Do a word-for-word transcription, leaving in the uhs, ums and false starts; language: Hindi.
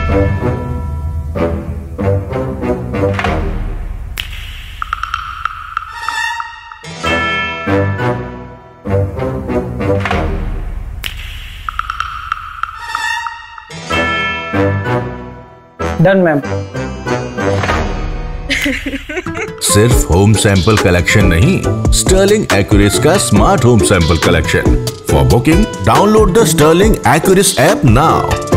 Done ma'am. सिर्फ होम सैंपल कलेक्शन नहीं, स्टर्लिंग एक्यूरेस का smart home sample collection. For booking download the Sterling Accuris app now.